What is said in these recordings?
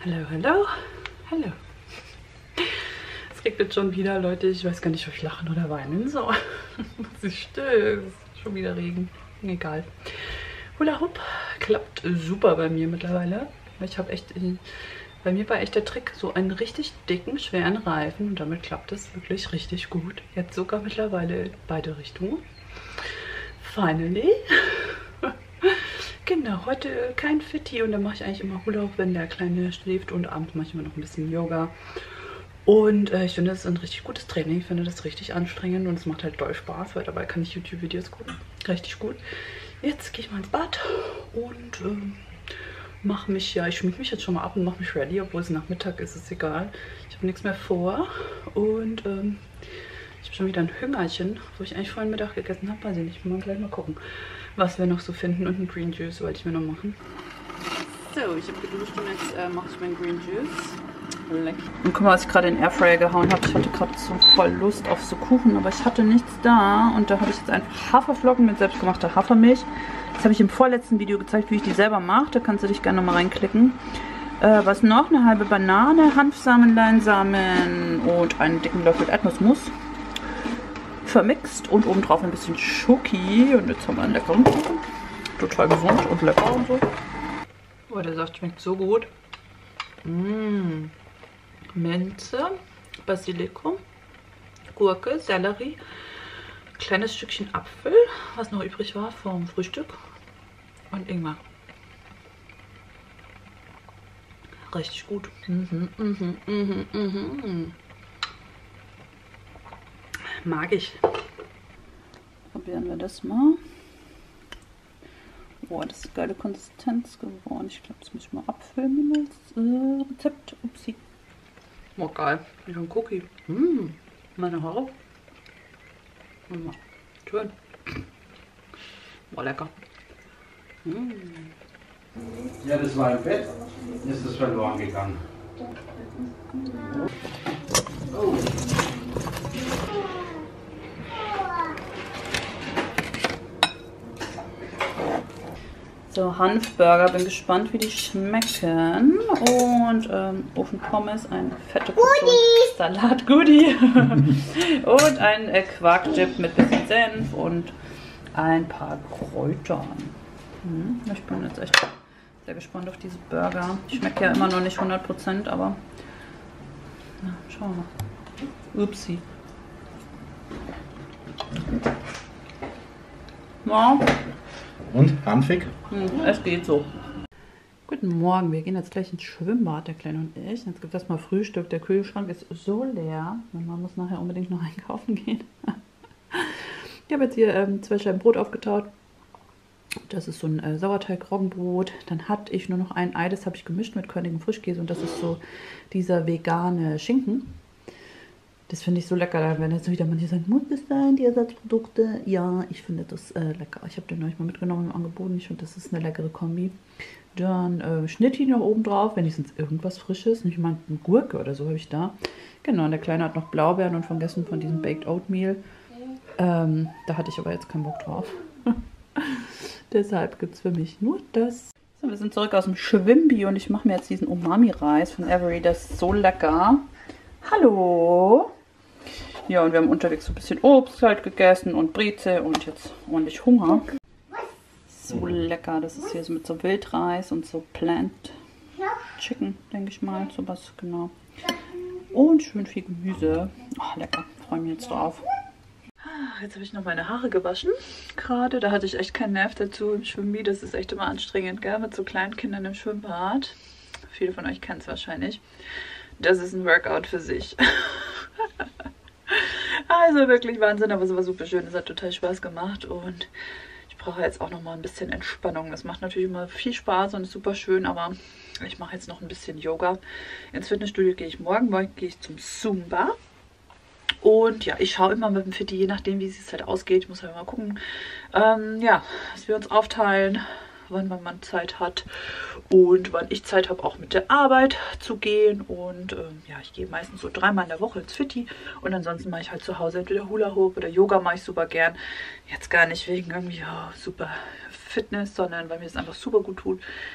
Hallo, hallo, hallo. Es regnet schon wieder, Leute. Ich weiß gar nicht, ob ich lachen oder weinen soll. Es ist still, es ist schon wieder Regen. Egal. Hula Hoop klappt super bei mir mittlerweile. Ich habe echt, bei mir war echt der Trick, so einen richtig dicken, schweren Reifen. Und damit klappt es wirklich richtig gut. Jetzt sogar mittlerweile in beide Richtungen. Finally. Genau, heute kein Fitti und dann mache ich eigentlich immer Hula Hoop, wenn der Kleine schläft, und abends mache ich immer noch ein bisschen Yoga. Und ich finde, das ist ein richtig gutes Training. Ich finde das richtig anstrengend und es macht halt doll Spaß, weil dabei kann ich YouTube-Videos gucken. Richtig gut. Jetzt gehe ich mal ins Bad und mache mich, ja, ich schminke mich jetzt schon mal ab und mache mich ready, obwohl es Nachmittag ist, ist egal. Ich habe nichts mehr vor und ich habe schon wieder ein Hüngerchen, wo ich eigentlich vorhin Mittag gegessen habe. Weiß ich nicht, mal gleich mal gucken, was wir noch so finden, und ein Green Juice wollte ich mir noch machen. So, ich habe geduscht und jetzt mache ich meinen Green Juice. Lecker. Und guck mal, was ich gerade in den Airfryer gehauen habe. Ich hatte gerade so voll Lust auf so Kuchen, aber ich hatte nichts da. Und da habe ich jetzt einfach Haferflocken mit selbstgemachter Hafermilch. Das habe ich im vorletzten Video gezeigt, wie ich die selber mache. Da kannst du dich gerne mal reinklicken. Was noch? Eine halbe Banane, Hanfsamen, Leinsamen und einen dicken Löffel Erdnussmus. Vermixt und obendrauf ein bisschen Schoki. Und jetzt haben wir einen leckeren Kuchen. Total gesund und lecker und so. Oh, der Saft schmeckt so gut. Mmh. Minze, Basilikum, Gurke, Sellerie, kleines Stückchen Apfel, was noch übrig war vom Frühstück, und Ingwer. Richtig gut. Mag ich. Probieren wir das mal. Boah, das ist eine geile Konsistenz geworden. Ich glaube, das muss ich mal abfilmen als Rezept. Upsi. Oh, geil. Ich habe einen Cookie. Meine Haare. Schön. Boah, lecker. Ja, das war im Bett. Ist das verloren gegangen. Oh. So, Hanfburger, bin gespannt, wie die schmecken. Und Ofenpommes, eine fette Portion Salat, Goodie. Und ein Quarkdip mit bisschen Senf und ein paar Kräutern. Ich bin jetzt echt sehr gespannt auf diese Burger. Die schmecken ja immer noch nicht 100%, aber na, schauen wir mal. Upsi. Ja. Und? Hanfig? Es geht so. Guten Morgen, wir gehen jetzt gleich ins Schwimmbad, der Kleine und ich. Jetzt gibt es erstmal Frühstück. Der Kühlschrank ist so leer. Man muss nachher unbedingt noch einkaufen gehen. Ich habe jetzt hier 2 Scheiben Brot aufgetaut. Das ist so ein Sauerteig-Roggenbrot. Dann hatte ich nur noch ein Ei, das habe ich gemischt mit körnigem Frischkäse. Und das ist so dieser vegane Schinken. Das finde ich so lecker, da werden jetzt wieder manche sagen, muss das sein, die Ersatzprodukte? Ja, ich finde das lecker. Ich habe den neulich mal mitgenommen im Angebot. Ich finde, das ist eine leckere Kombi. Dann Schnitti noch oben drauf, wenigstens irgendwas Frisches. Nicht mal eine Gurke oder so habe ich da. Genau, und der Kleine hat noch Blaubeeren und vergessen von diesem Baked Oatmeal. Da hatte ich aber jetzt keinen Bock drauf. Deshalb gibt es für mich nur das. So, wir sind zurück aus dem Schwimmbio und ich mache mir jetzt diesen Umami-Reis von Avery. Das ist so lecker. Hallo! Ja, und wir haben unterwegs so ein bisschen Obst halt gegessen und Breze und jetzt ordentlich Hunger. So lecker, das ist hier so mit so Wildreis und so Plant Chicken, denke ich mal, sowas, genau. Und schön viel Gemüse. Oh, lecker, freue mich jetzt drauf. Jetzt habe ich noch meine Haare gewaschen gerade. Da hatte ich echt keinen Nerv dazu im Schwimmbad. Das ist echt immer anstrengend, gell? Mit so kleinen Kindern im Schwimmbad. Viele von euch kennen es wahrscheinlich. Das ist ein Workout für sich. Also wirklich Wahnsinn, aber es war super schön. Es hat total Spaß gemacht und ich brauche jetzt auch noch mal ein bisschen Entspannung. Das macht natürlich immer viel Spaß und ist super schön, aber ich mache jetzt noch ein bisschen Yoga. Ins Fitnessstudio gehe ich morgen. Morgen gehe ich zum Zumba. Und ja, ich schaue immer mit dem Fitti, je nachdem, wie es halt ausgeht. Ich muss halt mal gucken, ja, dass wir uns aufteilen, wann man Zeit hat und wann ich Zeit habe, auch mit der Arbeit zu gehen. Und ja, ich gehe meistens so 3-mal in der Woche ins Fitti und ansonsten mache ich halt zu Hause entweder Hula Hoop oder Yoga mache ich super gern. Jetzt gar nicht wegen irgendwie super Fitness, sondern weil mir das einfach super gut tut.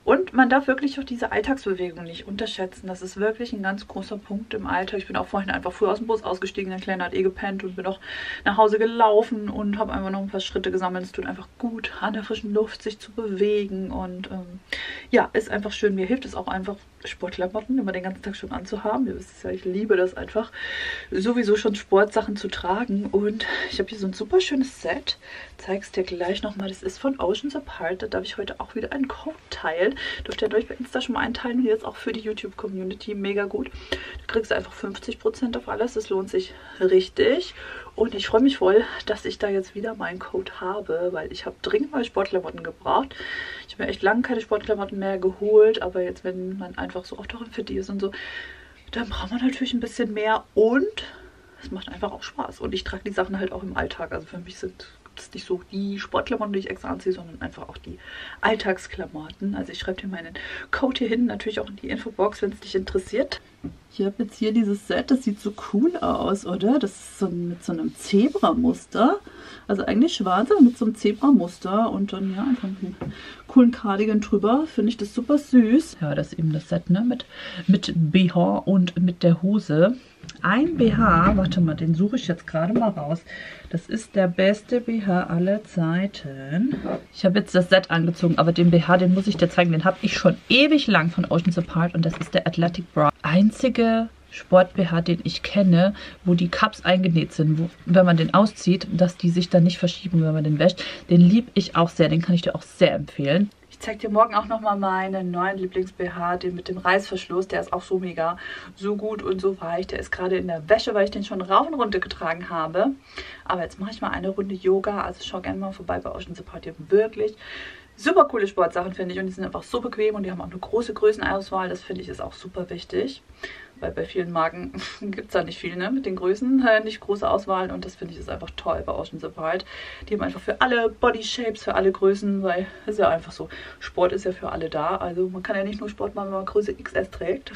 Und man darf wirklich auch diese Alltagsbewegung nicht unterschätzen. Das ist wirklich ein ganz großer Punkt im Alltag. Ich bin auch vorhin einfach früh aus dem Bus ausgestiegen, der Kleine hat gepennt und bin auch nach Hause gelaufen und habe einfach noch ein paar Schritte gesammelt. Es tut einfach gut, an der frischen Luft sich zu bewegen und ja, ist einfach schön. Mir hilft es auch einfach, Sportklamotten immer den ganzen Tag schon anzuhaben. Ihr wisst es ja, ich liebe das einfach, sowieso schon Sportsachen zu tragen. Und ich habe hier so ein super schönes Set. Zeige es dir gleich nochmal. Das ist von Oceans Apart. Da darf ich heute auch wieder einen Code teilen. Dürft ihr euch bei Insta schon mal einteilen und jetzt auch für die YouTube-Community. Mega gut. Du kriegst einfach 50% auf alles. Das lohnt sich richtig. Und ich freue mich voll, dass ich da jetzt wieder meinen Code habe, weil ich habe dringend neue Sportklamotten gebraucht. Ich habe mir echt lange keine Sportklamotten mehr geholt, aber jetzt, wenn man einfach so auch darin fit ist und so, dann braucht man natürlich ein bisschen mehr und es macht einfach auch Spaß. Und ich trage die Sachen halt auch im Alltag. Also für mich gibt es nicht so die Sportklamotten, die ich extra anziehe, sondern einfach auch die Alltagsklamotten. Also ich schreibe dir meinen Code hier hin, natürlich auch in die Infobox, wenn es dich interessiert. Ich habe jetzt hier dieses Set, das sieht so cool aus, oder? Das ist so mit so einem Zebramuster. Also eigentlich schwarz, aber mit so einem Zebramuster und dann ja einfach einen coolen Cardigan drüber. Finde ich das super süß. Ja, das ist eben das Set, ne? Mit BH und mit der Hose. Ein BH, warte mal, den suche ich jetzt gerade mal raus. Das ist der beste BH aller Zeiten. Ich habe jetzt das Set angezogen, aber den BH, den muss ich dir zeigen. Den habe ich schon ewig lang von Oceans Apart und das ist der Athletic Bra. Einzige Sport-BH, den ich kenne, wo die Cups eingenäht sind, wo, wenn man den auszieht, dass die sich dann nicht verschieben, wenn man den wäscht. Den liebe ich auch sehr, den kann ich dir auch sehr empfehlen. Ich zeige dir morgen auch nochmal meinen neuen Lieblings-BH, den mit dem Reißverschluss. Der ist auch so mega, so gut und so weich. Der ist gerade in der Wäsche, weil ich den schon rauf und runter getragen habe. Aber jetzt mache ich mal eine Runde Yoga. Also schau gerne mal vorbei bei Oceans Apart. Die haben wirklich super coole Sportsachen, finde ich. Und die sind einfach so bequem und die haben auch eine große Größenauswahl. Das finde ich ist auch super wichtig. Weil bei vielen Marken gibt es da nicht viel, ne? Mit den Größen, nicht große Auswahl. Und das finde ich ist einfach toll bei Oceans Apart. Die haben einfach für alle Body Shapes, für alle Größen, weil es ist ja einfach so, Sport ist ja für alle da. Also man kann ja nicht nur Sport machen, wenn man Größe XS trägt,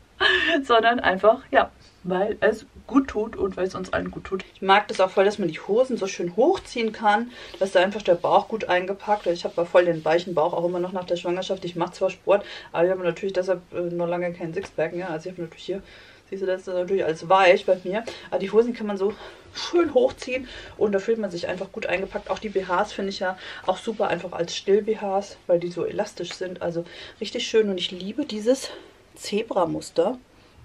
sondern einfach, ja, weil es gut tut und weil es uns allen gut tut. Ich mag das auch voll, dass man die Hosen so schön hochziehen kann. Da ist da einfach der Bauch gut eingepackt. Ich habe voll den weichen Bauch, auch immer noch nach der Schwangerschaft. Ich mache zwar Sport, aber ich habe natürlich deshalb noch lange keinen Sixpack. Ja? Also ich habe natürlich hier, siehst du, das ist natürlich alles weich bei mir. Aber die Hosen kann man so schön hochziehen und da fühlt man sich einfach gut eingepackt. Auch die BHs finde ich ja auch super einfach als Still-BHs, weil die so elastisch sind. Also richtig schön und ich liebe dieses Zebramuster.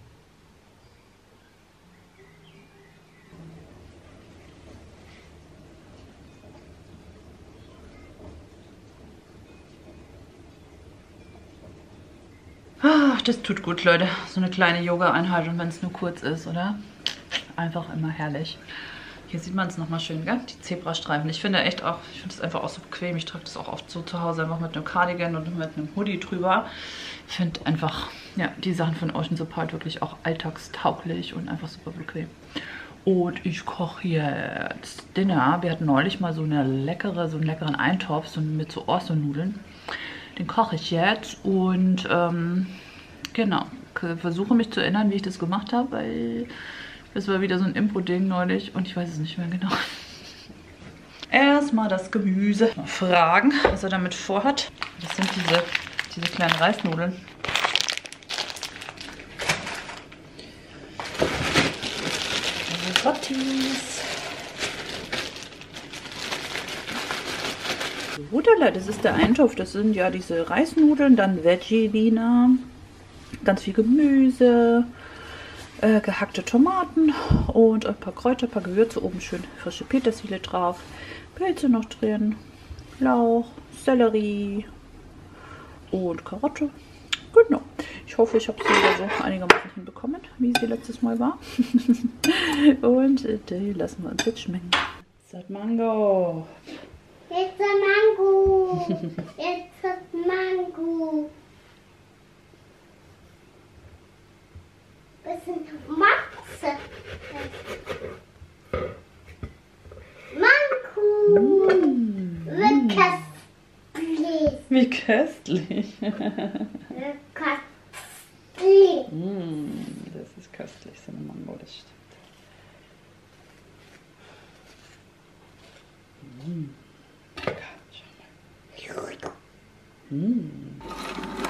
Ach, das tut gut, Leute. So eine kleine Yoga-Einheit und wenn es nur kurz ist, oder? Einfach immer herrlich. Hier sieht man es nochmal schön, gell? Die Zebrastreifen. Ich finde echt auch, ich finde es einfach auch so bequem. Ich trage das auch oft so zu Hause einfach mit einem Cardigan und mit einem Hoodie drüber. Ich finde einfach, ja, die Sachen von Oceans Apart wirklich auch alltagstauglich und einfach super bequem. Und ich koche jetzt Dinner. Wir hatten neulich mal so einen leckeren Eintopf so mit so Orso-Nudeln. Den koche ich jetzt und genau, versuche mich zu erinnern, wie ich das gemacht habe, weil das war wieder so ein Impro-Ding neulich und ich weiß es nicht mehr genau. Erstmal das Gemüse. Mal fragen, was er damit vorhat. Das sind diese kleinen Reisnudeln. Risottis. Das ist der Eintopf. Das sind ja diese Reisnudeln, dann Veggie-Wiener, ganz viel Gemüse, gehackte Tomaten und ein paar Kräuter, ein paar Gewürze, oben schön frische Petersilie drauf, Pilze noch drin, Lauch, Sellerie und Karotte. Genau. Ich hoffe, ich habe sie wieder so einigermaßen hinbekommen, wie sie letztes Mal war. Und die lassen wir uns jetzt schmecken. Das ist Mango. Jetzt Mango. Jetzt Mango. Bisschen Matze. Mango. Wie köstlich. Wie köstlich. Köstlich. Das ist köstlich, so eine Mango, das stimmt. Schau mal.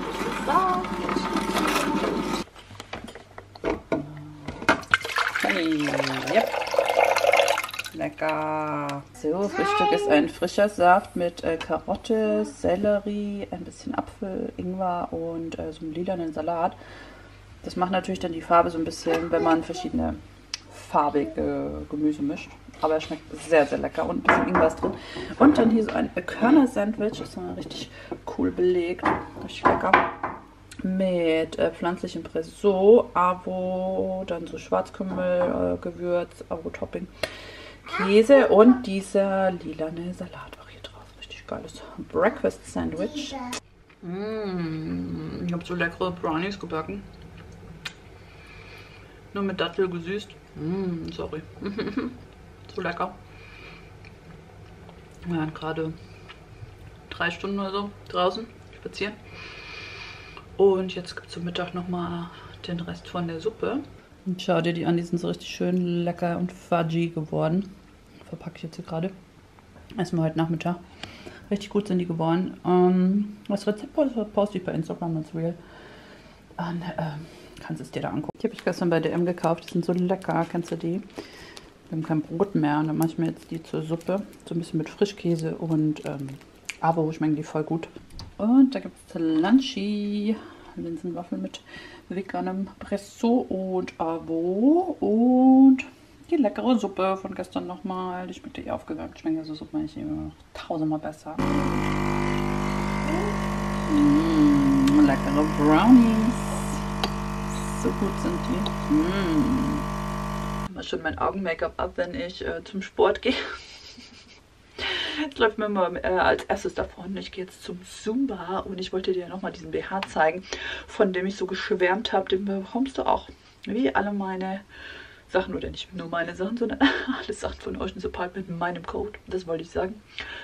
lecker. So, Frühstück ist ein frischer Saft mit Karotte, Sellerie, ein bisschen Apfel, Ingwer und so einem lilanen Salat. Das macht natürlich dann die Farbe so ein bisschen, wenn man verschiedene farbige Gemüse mischt. Aber er schmeckt sehr, sehr lecker und ein bisschen Ingwer ist drin. Und dann hier so ein Körner-Sandwich, das ist dann richtig cool belegt, richtig lecker. Mit pflanzlichem Presso, Avo, dann so Schwarzkümmel, Gewürz, Avo-Topping, Käse und dieser lilane Salat war hier drauf. Richtig geiles Breakfast-Sandwich. Ich habe so leckere Brownies gebacken. Nur mit Dattel gesüßt. Sorry. So lecker. Wir waren gerade 3 Stunden oder so draußen spazieren. Und jetzt gibt es zum Mittag nochmal den Rest von der Suppe. Und schau dir die an, die sind so richtig schön lecker und fudgy geworden. Verpacke ich jetzt hier gerade. Essen wir heute Nachmittag. Richtig gut sind die geworden. Das Rezept poste ich bei Instagram, that's real. Und kannst es dir da angucken. Die habe ich gestern bei DM gekauft, die sind so lecker, kennst du die? Wir haben kein Brot mehr und dann mache ich mir jetzt die zur Suppe. So ein bisschen mit Frischkäse und Avo schmecken die voll gut. Und da gibt es Lunchi, Linsenwaffel mit veganem Presso und Avo und die leckere Suppe von gestern nochmal. Die schmeckt ja aufgewärmt, schmeckt ja so Suppe eigentlich immer noch 1000-mal besser. Leckere Brownies. So gut sind die. Ich mache schon mein Augen-Make-up ab, wenn ich zum Sport gehe. Jetzt läuft mir mal als erstes davon. Ich gehe jetzt zum Zumba und ich wollte dir nochmal diesen BH zeigen, von dem ich so geschwärmt habe. Den bekommst du auch, wie alle meine Sachen, oder nicht nur meine Sachen, sondern alle Sachen von Oceans Apart mit meinem Code. Das wollte ich sagen.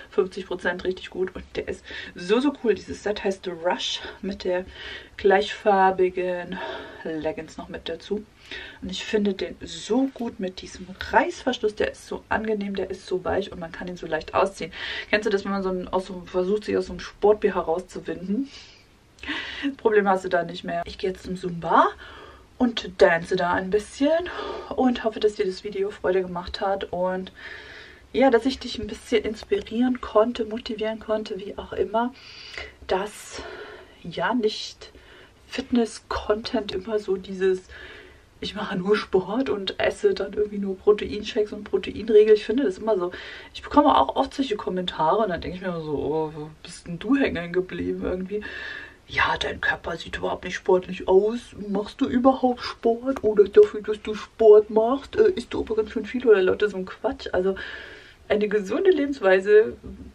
50% richtig gut und der ist so, so cool. Dieses Set heißt The Rush mit der gleichfarbigen Leggings noch mit dazu. Und ich finde den so gut mit diesem Reißverschluss. Der ist so angenehm, der ist so weich und man kann ihn so leicht ausziehen. Kennst du das, wenn man versucht, sich aus so einem Sport-BH rauszuwinden? Das Problem hast du da nicht mehr. Ich gehe jetzt zum Zumba und dance da ein bisschen und hoffe, dass dir das Video Freude gemacht hat und ja, dass ich dich ein bisschen inspirieren konnte, motivieren konnte, wie auch immer, dass ja nicht Fitness-Content immer so dieses ich mache nur Sport und esse dann irgendwie nur Proteinshakes und Proteinriegel. Ich finde das immer so, ich bekomme auch oft solche Kommentare und dann denke ich mir immer so, oh, wo bist denn du hängen geblieben irgendwie? Ja, dein Körper sieht überhaupt nicht sportlich aus. Machst du überhaupt Sport? Oder dafür, dass du Sport machst, isst du aber ganz schön viel oder lauter so ein Quatsch. Also eine gesunde Lebensweise,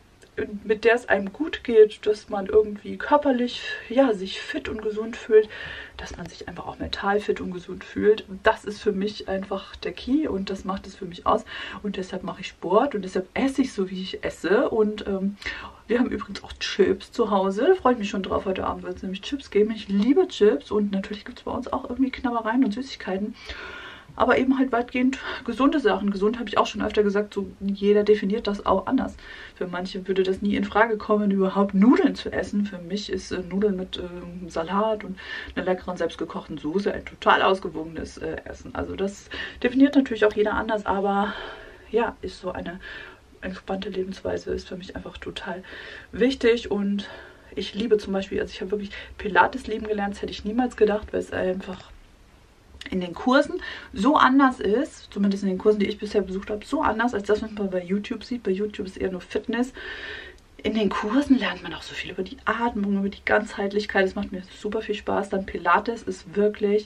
mit der es einem gut geht, dass man irgendwie körperlich ja, sich fit und gesund fühlt, dass man sich einfach auch mental fit und gesund fühlt. Das ist für mich einfach der Key und das macht es für mich aus. Und deshalb mache ich Sport und deshalb esse ich so, wie ich esse. Und wir haben übrigens auch Chips zu Hause. Da freue ich mich schon drauf. Heute Abend wird es nämlich Chips geben. Ich liebe Chips und natürlich gibt es bei uns auch irgendwie Knabbereien und Süßigkeiten. Aber eben halt weitgehend gesunde Sachen. Gesund habe ich auch schon öfter gesagt, so jeder definiert das auch anders. Für manche würde das nie in Frage kommen, überhaupt Nudeln zu essen. Für mich ist Nudeln mit Salat und einer leckeren selbstgekochten Soße ein total ausgewogenes Essen. Also das definiert natürlich auch jeder anders, aber ja, ist so eine entspannte Lebensweise, ist für mich einfach total wichtig und ich liebe zum Beispiel, also ich habe wirklich Pilates lieben gelernt, das hätte ich niemals gedacht, weil es einfach in den Kursen so anders ist, zumindest in den Kursen, die ich bisher besucht habe, so anders als das, was man bei YouTube sieht. Bei YouTube ist eher nur Fitness. In den Kursen lernt man auch so viel über die Atmung, über die Ganzheitlichkeit. Das macht mir super viel Spaß. Dann Pilates ist wirklich,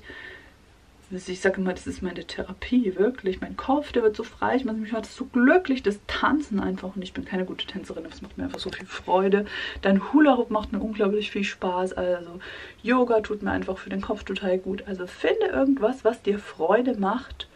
ich sage immer, das ist meine Therapie, wirklich. Mein Kopf, der wird so frei, mich macht das so glücklich, das Tanzen einfach. Und ich bin keine gute Tänzerin, das macht mir einfach so viel Freude. Dann Hula Hoop macht mir unglaublich viel Spaß. Also Yoga tut mir einfach für den Kopf total gut. Also finde irgendwas, was dir Freude macht.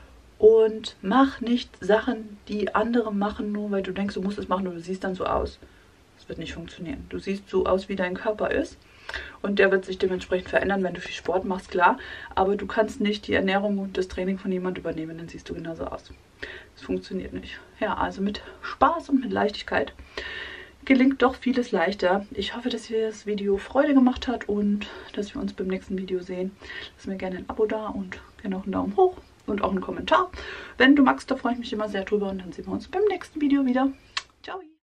Und mach nicht Sachen, die andere machen, nur weil du denkst, du musst es machen und du siehst dann so aus. Das wird nicht funktionieren. Du siehst so aus, wie dein Körper ist. Und der wird sich dementsprechend verändern, wenn du viel Sport machst, klar. Aber du kannst nicht die Ernährung und das Training von jemandem übernehmen, dann siehst du genauso aus. Das funktioniert nicht. Ja, also mit Spaß und mit Leichtigkeit gelingt doch vieles leichter. Ich hoffe, dass dir das Video Freude gemacht hat und dass wir uns beim nächsten Video sehen. Lass mir gerne ein Abo da und gerne auch einen Daumen hoch. und auch einen Kommentar. Wenn du magst, da freue ich mich immer sehr drüber und dann sehen wir uns beim nächsten Video wieder.